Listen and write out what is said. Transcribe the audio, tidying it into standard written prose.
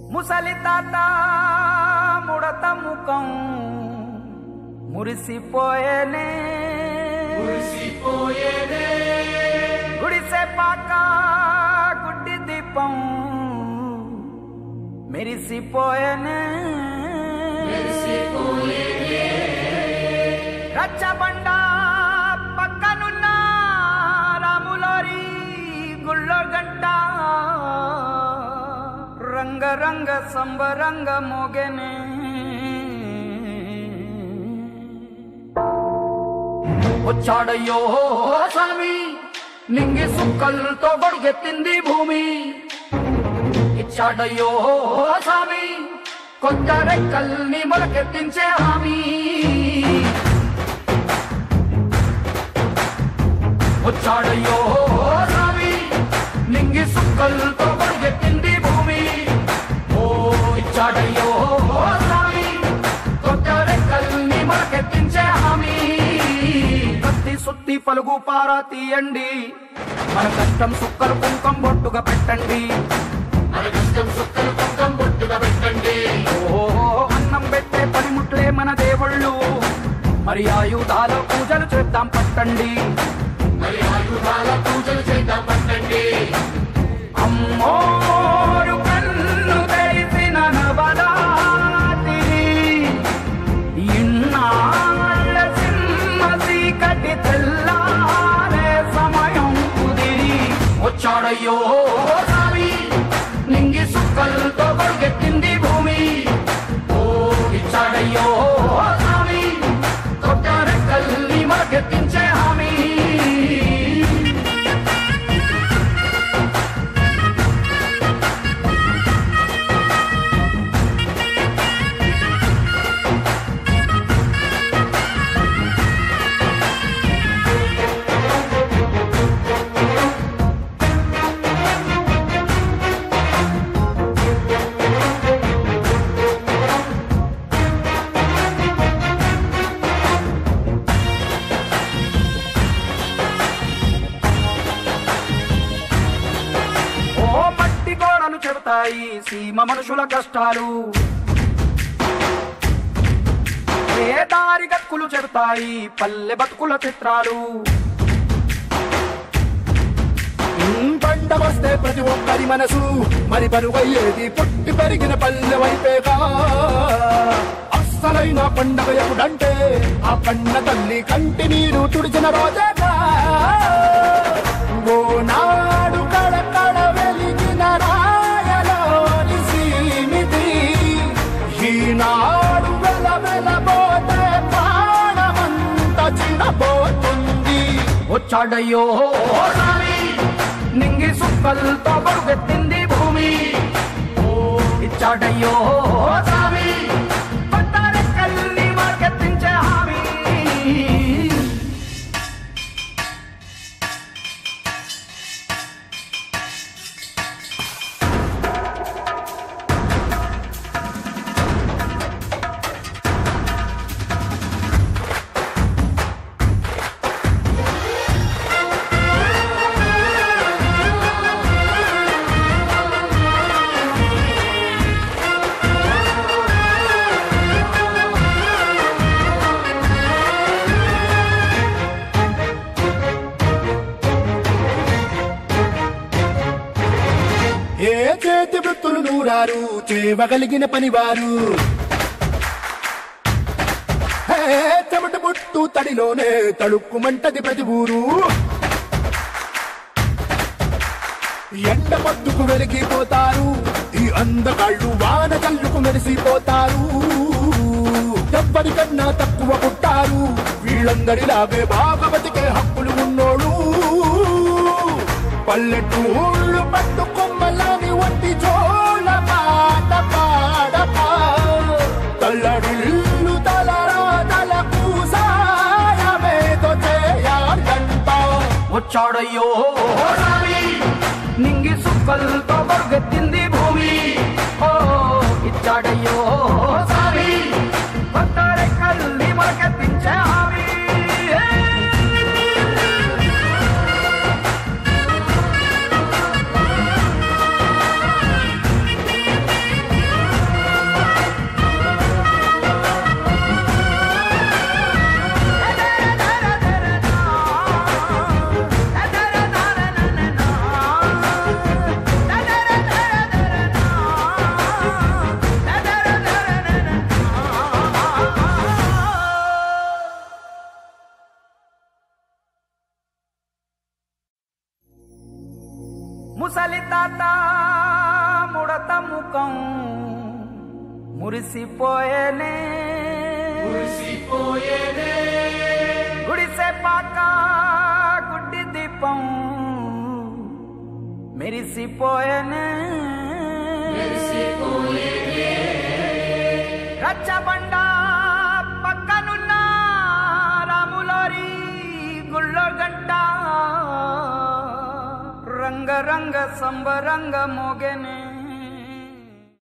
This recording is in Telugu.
ముసలి తాత ముడత ముఖం మురిసిపోయేనే గుడిసె పాక గుడ్డి దీపం మెరిసిపోయేనే రచ్చబండ పక్కనున్న రాములారి గుళ్ళో గంట రంగరంగ సంబరంగ మోగెనే వచ్చాడయ్యో స్వామి నింగి సుక్కలతో బడుగెత్తింది భూమి ఇచ్చాడయ్యో స్వామి కొత్త రెక్కల్ని మొలకెత్తించే హామీ వచ్చాడయ్యో స్వామి నింగి సుక్కలతో బడుగెత్తింది భూమి ఓ ఇచ్చాడయ్యో స్వామి కొత్త రెక్కల్ని మొలకెత్తించే హామీ కత్తి సుత్తి పలుగు పారా తీయండి మన కష్టం సుక్కలు కుంకం బొట్టుగా పెట్టండి ఓ అన్నం పెట్టే పనిముట్లే మన దేవుళ్ళు మరి ఆయుధాల పూజలు చేద్దాం పట్టండి అమ్మోరు కన్ను తెరిసిన నవరాత్రి ఇన్నాళ్ళ సింహ చీకటి తెల్లారే సమయం కుదిరి వచ్చాడయ్యో స్వామి నింగి సుక్కలతో బడుగెత్తింది భూమి ఓ ఇచ్చాడయ్యో స్వామి కొత్త రెక్కల్ని మొలకెత్తించే హామీ చెబుతాయి సీమ మనుషుల కష్టాలు ఏ దారి గక్కులు చెబుతాయి పల్లె బతుకుల చిత్రాలు పంట వస్తే ప్రతి ఒక్కరి మనసు మరి పరువయ్యేది పుట్టి పెరిగిన పల్లె వైపేగా అస్సలైన పండగ ఎప్పుడంటే ఆ పండ తల్లి కంటి నీరు తుడిచిన రోజేగా ఓ నాడు కడకడ వెలిగిన రాయలోని సీమితి ఈనాడు వెల వెలబోతే ప్రాణమంత చిన్నబోతుంది వచ్చాడయ్యో స్వామి నింగి సుక్కలతో బడుగెత్తింది భూమి ఓ ఇచ్చాడయ్యో స్వామి కొత్త రెక్కల్ని మొలకెత్తించే హామీ ఏ చేతి వృత్తులు నూరారు చేయగలిగిన పనివారు చెమట పుట్టు తడిలోనే తడుక్కుమంటది ప్రతి ఊరు ఎండ పొద్దుకు వెలిగిపోతారు ఈ అందగాళ్ళు వాన కళ్ళుకు మెరిసిపోతారు ఎవ్వరికన్నా తక్కువ పుట్టారు వీళ్ళందరిలాగే బాగా బతికే హక్కులు ఉన్నోడు పల్లెటూళ్ళు పట్టుకొమ్మలని వంటి జోల పాట పాడపా తల్లడిల్లు తలరాతల పూసాయమేదో చేయాలంట వచ్చాడయ్యో స్వామి నింగి సుక్కలతో బడుగెత్తింది భూమి ఓ ఇచ్చాడయ్యో స్వామి కొత్త రెక్కల్ని మొలకెత్తించే హామీ కొత్త ముఖం మురిసిపోయేనే గుడిసె పాక గుడ్డి దీపం మెరిసిపోయేనే రచ్చబండ పక్కనున్న రాములోరి గుళ్ళో గంట రంగ రంగ సంబరంగ మోగెనే